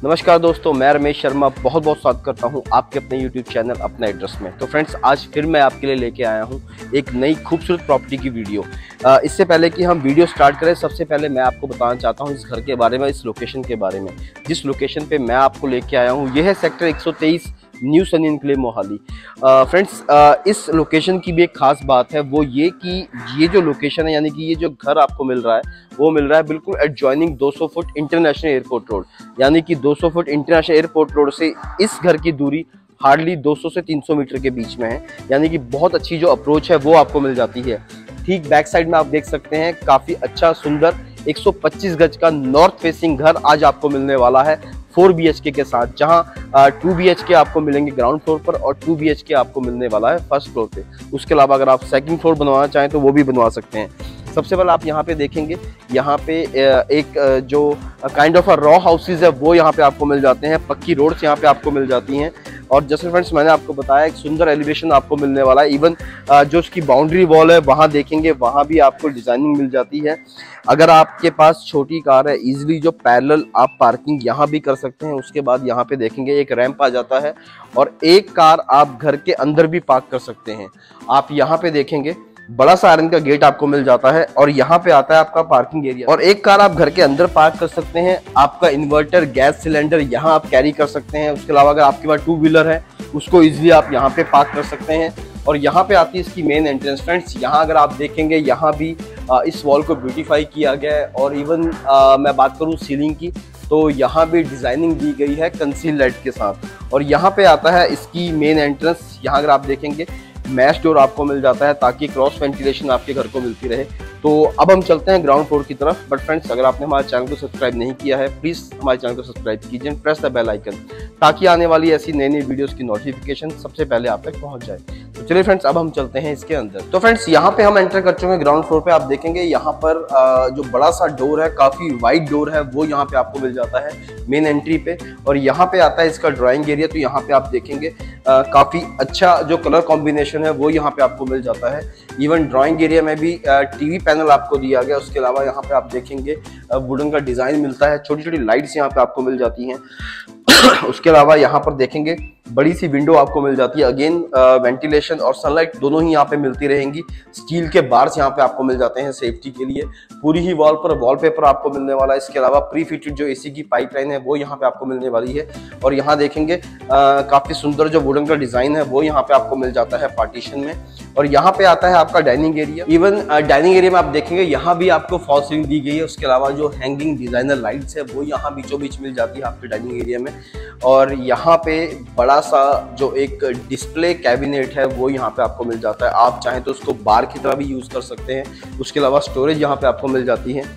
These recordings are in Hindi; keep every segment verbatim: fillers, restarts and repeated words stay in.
नमस्कार दोस्तों, मैं रमेश शर्मा बहुत बहुत स्वागत करता हूं आपके अपने यूट्यूब चैनल अपना एड्रेस में। तो फ्रेंड्स, आज फिर मैं आपके लिए लेके आया हूं एक नई खूबसूरत प्रॉपर्टी की वीडियो। इससे पहले कि हम वीडियो स्टार्ट करें, सबसे पहले मैं आपको बताना चाहता हूं इस घर के बारे में, इस लोकेशन के बारे में। जिस लोकेशन पे मैं आपको लेके आया हूँ यह है सेक्टर एक सौ तेईस, New Sunny Enclave Mohali. Friends, इस लोकेशन की भी एक खास बात है, वो ये कि ये जो लोकेशन है, यानी कि ये जो घर आपको मिल रहा है वो मिल रहा है बिल्कुल एडजॉइनिंग दो सौ फुट इंटरनेशनल एयरपोर्ट रोड। यानी कि दो सौ फुट इंटरनेशनल एयरपोर्ट रोड से इस घर की दूरी हार्डली दो सौ से तीन सौ मीटर के बीच में है। यानी कि बहुत अच्छी जो अप्रोच है वो आपको मिल जाती है। ठीक बैक साइड में आप देख सकते हैं काफ़ी अच्छा सुंदर एक सौ पच्चीस गज का नॉर्थ फेसिंग घर आज आपको मिलने वाला है फोर बी एच के के साथ, जहां टू बी एच के आपको मिलेंगे ग्राउंड फ्लोर पर और टू बी एच के आपको मिलने वाला है फर्स्ट फ्लोर पे। उसके अलावा अगर आप सेकंड फ्लोर बनवाना चाहें तो वो भी बनवा सकते हैं। सबसे पहले आप यहाँ पे देखेंगे, यहाँ पे एक जो काइंड ऑफ रॉ हाउसेज है वो यहाँ पे आपको मिल जाते हैं, पक्की रोड्स यहाँ पे आपको मिल जाती हैं। और जैसे फ्रेंड्स मैंने आपको बताया एक सुंदर एलिवेशन आपको मिलने वाला है। इवन जो उसकी बाउंड्री वॉल है वहाँ देखेंगे, वहाँ भी आपको डिजाइनिंग मिल जाती है। अगर आपके पास छोटी कार है, इजीली जो पैरेलल आप पार्किंग यहाँ भी कर सकते हैं। उसके बाद यहाँ पे देखेंगे एक रैंप आ जाता है और एक कार आप घर के अंदर भी पार्क कर सकते हैं। आप यहाँ पे देखेंगे बड़ा सा आयरन का गेट आपको मिल जाता है और यहाँ पे आता है आपका पार्किंग एरिया, और एक कार आप घर के अंदर पार्क कर सकते हैं। आपका इन्वर्टर, गैस सिलेंडर यहाँ आप कैरी कर सकते हैं। उसके अलावा अगर आपके पास टू व्हीलर है उसको इजीली आप यहाँ पे पार्क कर सकते हैं। और यहाँ पे आती है इसकी मेन एंट्रेंस। फ्रेंड्स, यहाँ अगर आप देखेंगे यहाँ भी आ, इस वॉल को ब्यूटीफाई किया गया है। और इवन आ, मैं बात करूँ सीलिंग की तो यहाँ भी डिजाइनिंग दी गई है कंसील लाइट के साथ। और यहाँ पे आता है इसकी मेन एंट्रेंस। यहाँ अगर आप देखेंगे मैश डोर आपको मिल जाता है ताकि क्रॉस वेंटिलेशन आपके घर को मिलती रहे। तो अब हम चलते हैं ग्राउंड फ्लोर की तरफ। बट फ्रेंड्स, अगर आपने हमारे चैनल को सब्सक्राइब नहीं किया है प्लीज हमारे चैनल को सब्सक्राइब कीजिए, प्रेस द बेल आइकन, ताकि आने वाली ऐसी नई नई वीडियोस की नोटिफिकेशन सबसे पहले आप तक पहुंच जाए। तो चलिए फ्रेंड्स, अब हम चलते हैं इसके अंदर। तो फ्रेंड्स, यहाँ पे हम एंटर कर चुके हैं ग्राउंड फ्लोर पे। आप देखेंगे यहाँ पर जो बड़ा सा डोर है, काफी वाइड डोर है, वो यहाँ पे आपको मिल जाता है मेन एंट्री पे। और यहाँ पे आता है इसका ड्राइंग एरिया। तो यहाँ पे आप देखेंगे आ, काफी अच्छा जो कलर कॉम्बिनेशन है वो यहाँ पे आपको मिल जाता है। इवन ड्राइंग एरिया में भी टीवी पैनल आपको दिया गया। उसके अलावा यहाँ पे आप देखेंगे वुडन का डिजाइन मिलता है, छोटी छोटी लाइट्स यहाँ पे आपको मिल जाती हैं। उसके अलावा यहाँ पर देखेंगे बड़ी सी विंडो आपको मिल जाती है। अगेन वेंटिलेशन और सनलाइट दोनों ही यहाँ पे मिलती रहेंगी। स्टील के बार्स यहाँ पे आपको मिल जाते हैं सेफ्टी के लिए। पूरी ही वॉल पर वॉलपेपर आपको मिलने वाला है। इसके अलावा प्री फिटेड जो एसी की पाइपलाइन है वो यहाँ पे आपको मिलने वाली है। और यहाँ देखेंगे आ, काफी सुंदर जो वुडन का डिजाइन है वो यहाँ पे आपको मिल जाता है पार्टीशन में। और यहाँ पे आता है आपका dining area. Even dining area में आप देखेंगे यहाँ भी आपको फॉल सीलिंग दी गई है। उसके अलावा जो हैंगिंग डिजाइनर लाइट्स है वो यहाँ बीचों बीच मिल जाती है आपके डाइनिंग एरिया में। और यहाँ पे बड़ा सा जो एक डिस्प्ले कैबिनेट है वो यहाँ पे आपको मिल जाता है। आप चाहें तो उसको बार की तरह भी यूज कर सकते हैं। उसके अलावा स्टोरेज यहाँ पे आपको मिल जाती है।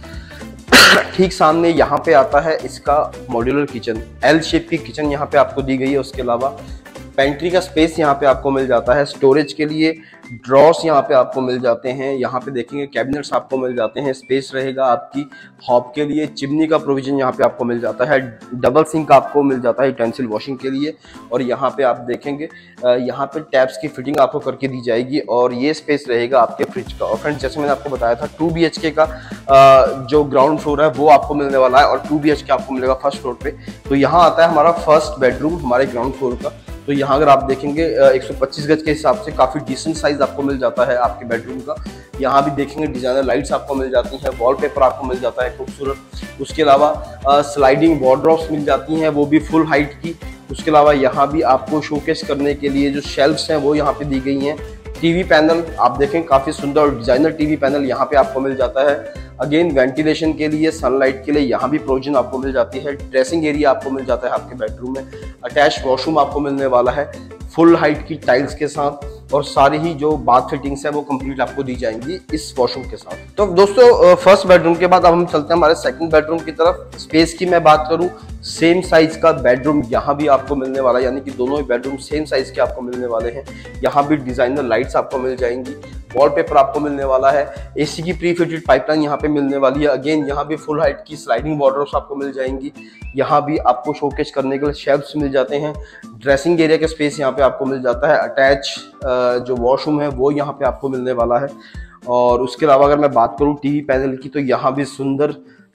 ठीक सामने यहाँ पे आता है इसका मॉड्यूलर किचन, एल शेप की किचन यहाँ पे आपको दी गई है। उसके अलावा पेंट्री का स्पेस यहाँ पे आपको मिल जाता है, स्टोरेज के लिए ड्रॉर्स यहाँ पे आपको मिल जाते हैं। यहाँ पे देखेंगे कैबिनेट्स आपको मिल जाते हैं, स्पेस रहेगा आपकी हॉब के लिए। चिमनी का प्रोविजन यहाँ पे आपको मिल जाता है, डबल सिंक आपको मिल जाता है यूटेंसिल वॉशिंग के लिए। और यहाँ पे आप देखेंगे यहाँ पे टैप्स की फिटिंग आपको करके दी जाएगी और ये स्पेस रहेगा आपके फ्रिज का। और फ्रेंड्स, जैसे मैंने आपको बताया था टू बी एच के का जो ग्राउंड फ्लोर है वो आपको मिलने वाला है और टू बी एच के आपको मिलेगा फर्स्ट फ्लोर पे। तो यहाँ आता है हमारा फर्स्ट बेडरूम हमारे ग्राउंड फ्लोर का। तो यहाँ अगर आप देखेंगे एक सौ पच्चीस गज के हिसाब से काफ़ी डिसेंट साइज आपको मिल जाता है आपके बेडरूम का। यहाँ भी देखेंगे डिजाइनर लाइट्स आपको मिल जाती हैं, वॉलपेपर आपको मिल जाता है खूबसूरत। उसके अलावा स्लाइडिंग वॉर्डरोब्स मिल जाती हैं, वो भी फुल हाइट की। उसके अलावा यहाँ भी आपको शोकेस करने के लिए जो शेल्फ्स हैं वो यहाँ पे दी गई हैं। टीवी पैनल आप देखें काफ़ी सुंदर और डिजाइनर टीवी पैनल यहाँ पे आपको मिल जाता है। अगेन वेंटिलेशन के लिए, सनलाइट के लिए यहाँ भी प्रोविजन आपको मिल जाती है। ड्रेसिंग एरिया आपको मिल जाता है आपके बेडरूम में। अटैच वॉशरूम आपको मिलने वाला है फुल हाइट की टाइल्स के साथ। और सारी ही जो बाथ फिटिंग्स है वो कंप्लीट आपको दी जाएंगी इस वॉशरूम के साथ। तो दोस्तों, फर्स्ट बेडरूम के बाद अब हम चलते हैं हमारे सेकंड बेडरूम की तरफ। स्पेस की मैं बात करूं, सेम साइज का बेडरूम यहाँ भी आपको मिलने वाला है, यानी कि दोनों ही बेडरूम सेम साइज के आपको मिलने वाले हैं। यहाँ भी डिजाइनर लाइट्स आपको मिल जाएंगी, वॉलपेपर आपको मिलने वाला है, एसी की प्री फिटेड पाइपलाइन यहाँ पे मिलने वाली है। अगेन यहाँ भी फुल हाइट की स्लाइडिंग वॉर्डरोब्स आपको मिल जाएंगी। यहाँ भी आपको शोकेस करने के लिए शेल्फ्स मिल जाते हैं। ड्रेसिंग एरिया का स्पेस यहाँ पे आपको मिल जाता है। अटैच जो वॉशरूम है वो यहाँ पे आपको मिलने वाला है। और उसके अलावा अगर मैं बात करूँ टीवी पैनल की, तो यहाँ भी सुंदर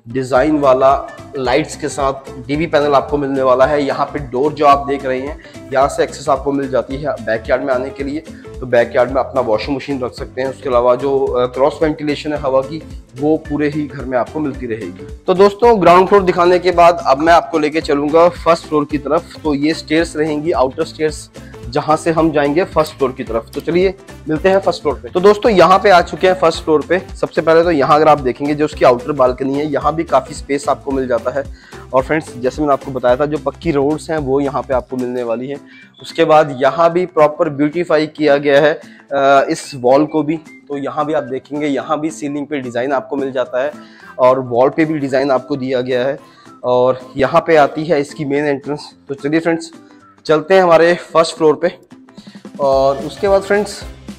डिजाइन वाला लाइट्स के साथ टीवी पैनल आपको मिलने वाला है। यहाँ पे डोर जो आप देख रहे हैं, यहाँ से एक्सेस आपको मिल जाती है बैकयार्ड में आने के लिए। तो बैकयार्ड में अपना वॉशिंग मशीन रख सकते हैं। उसके अलावा जो क्रॉस वेंटिलेशन है हवा की, वो पूरे ही घर में आपको मिलती रहेगी। तो दोस्तों, ग्राउंड फ्लोर दिखाने के बाद अब मैं आपको लेके चलूंगा फर्स्ट फ्लोर की तरफ। तो ये स्टेयर्स रहेंगी, आउटर स्टेयर्स, जहां से हम जाएंगे फर्स्ट फ्लोर की तरफ। तो चलिए मिलते हैं फर्स्ट फ्लोर पे। तो दोस्तों, यहाँ पे आ चुके हैं फर्स्ट फ्लोर पे। सबसे पहले तो यहाँ अगर आप देखेंगे जो उसकी आउटर बालकनी है, यहाँ भी काफी स्पेस आपको मिल जाता है। और फ्रेंड्स, जैसे मैंने आपको बताया था, जो पक्की रोड्स हैं वो यहाँ पे आपको मिलने वाली है। उसके बाद यहाँ भी प्रॉपर ब्यूटीफाई किया गया है इस वॉल को भी। तो यहाँ भी आप देखेंगे, यहाँ भी सीलिंग पे डिजाइन आपको मिल जाता है और वॉल पे भी डिजाइन आपको दिया गया है। और यहाँ पे आती है इसकी मेन एंट्रेंस। तो चलिए फ्रेंड्स, चलते हैं हमारे फर्स्ट फ्लोर पे। और उसके बाद फ्रेंड्स,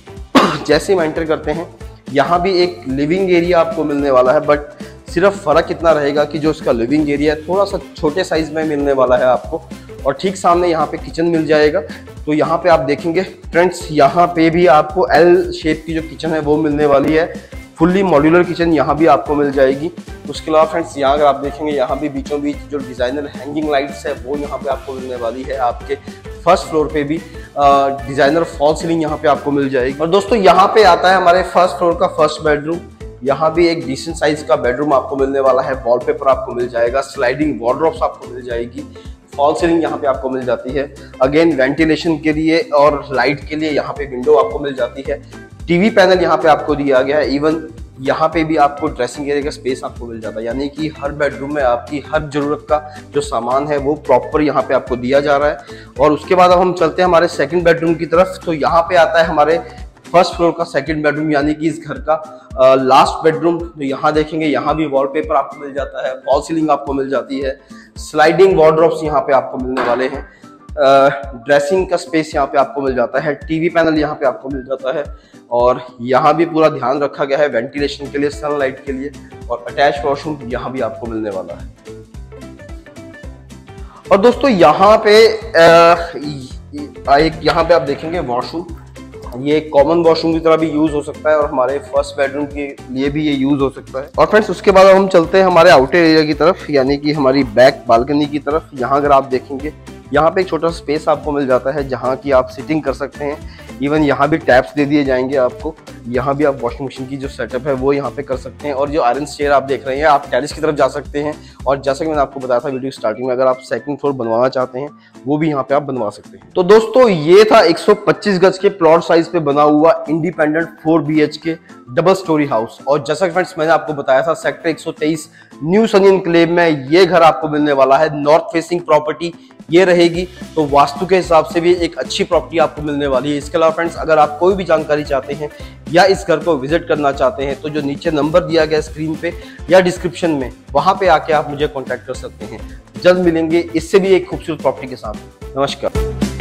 जैसे हम एंटर करते हैं, यहाँ भी एक लिविंग एरिया आपको मिलने वाला है। बट सिर्फ फ़र्क इतना रहेगा कि जो इसका लिविंग एरिया है थोड़ा सा छोटे साइज में मिलने वाला है आपको। और ठीक सामने यहाँ पे किचन मिल जाएगा। तो यहाँ पे आप देखेंगे फ्रेंड्स, यहाँ पे भी आपको एल शेप की जो किचन है वो मिलने वाली है। फुल्ली मॉड्यूलर किचन यहाँ भी आपको मिल जाएगी। उसके अलावा फ्रेंड्स, यहाँ अगर आप देखेंगे, यहाँ भी बीचों बीच जो डिज़ाइनर हैंगिंग लाइट्स है वो यहाँ पे आपको मिलने वाली है। आपके फर्स्ट फ्लोर पे भी डिज़ाइनर फॉल सीलिंग यहाँ पे आपको मिल जाएगी। और दोस्तों, यहाँ पे आता है हमारे फर्स्ट फ्लोर का फर्स्ट बेडरूम। यहाँ भी एक डिसेंट साइज का बेडरूम आपको मिलने वाला है। वॉलपेपर आपको मिल जाएगा, स्लाइडिंग वॉर्डरोब्स आपको मिल जाएगी, फॉल सीलिंग यहाँ पे आपको मिल जाती है। अगेन वेंटिलेशन के लिए और लाइट के लिए यहाँ पे विंडो आपको मिल जाती है। टीवी पैनल यहाँ पे आपको दिया गया है। इवन यहाँ पे भी आपको ड्रेसिंग एरिया का स्पेस आपको मिल जाता है। यानी कि हर बेडरूम में आपकी हर जरूरत का जो सामान है वो प्रॉपर यहाँ पे आपको दिया जा रहा है। और उसके बाद अब हम चलते हैं हमारे सेकंड बेडरूम की तरफ। तो यहाँ पे आता है हमारे फर्स्ट फ्लोर का सेकंड बेडरूम, यानी कि इस घर का लास्ट बेडरूम। तो यहाँ देखेंगे, यहाँ भी वॉलपेपर आपको मिल जाता है, फॉल सीलिंग आपको मिल जाती है, स्लाइडिंग वॉर्डरोब्स यहाँ पे आपको मिलने वाले हैं, ड्रेसिंग का स्पेस यहाँ पे आपको मिल जाता है, टीवी पैनल यहाँ पे आपको मिल जाता है। और यहाँ भी पूरा ध्यान रखा गया है वेंटिलेशन के लिए, सनलाइट के लिए। और अटैच वॉशरूम यहाँ भी आपको मिलने वाला है। और दोस्तों, यहाँ पे एक यहाँ पे आप देखेंगे वॉशरूम, ये कॉमन वॉशरूम की तरह भी यूज हो सकता है और हमारे फर्स्ट बेडरूम के लिए भी ये यूज हो सकता है। और फ्रेंड्स, उसके बाद हम चलते हैं हमारे आउटर एरिया की तरफ, यानी कि हमारी बैक बालकनी की तरफ। यहाँ अगर आप देखेंगे, यहाँ पे एक छोटा सा स्पेस आपको मिल जाता है जहाँ की आप सिटिंग कर सकते हैं। इवन यहाँ भी टैप्स दे दिए जाएंगे आपको। यहाँ भी आप वॉशिंग मशीन की जो सेटअप है वो यहाँ पे कर सकते हैं। और जो आयरन स्टेयर आप देख रहे हैं, आप टेरेस की तरफ जा सकते हैं। और जैसा कि मैंने आपको बताया था वीडियो स्टार्टिंग में, अगर आप सेकंड फ्लोर बनवाना चाहते हैं वो भी यहाँ पे आप बनवा सकते हैं। तो दोस्तों, ये था एक सौ पच्चीस गज के प्लॉट साइज पे बना हुआ independent four B H K double story house. और जैसा कि फ्रेंड्स मैंने आपको बताया था, सेक्टर एक सौ तेईस न्यू सनी एनक्लेव में ये घर आपको मिलने वाला है। नॉर्थ फेसिंग प्रॉपर्टी ये रहेगी। तो वास्तु के हिसाब से भी एक अच्छी प्रॉपर्टी आपको मिलने वाली है। इसके अलावा फ्रेंड्स, अगर आप कोई भी जानकारी चाहते हैं या इस घर को विजिट करना चाहते हैं, तो जो नीचे नंबर दिया गया स्क्रीन पे या डिस्क्रिप्शन में, वहां पे आके आप मुझे कांटेक्ट कर सकते हैं। जल्द मिलेंगे इससे भी एक खूबसूरत प्रॉपर्टी के साथ। नमस्कार।